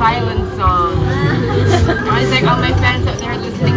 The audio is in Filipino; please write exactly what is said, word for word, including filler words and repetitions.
silent song. I was like, all my fans out there listening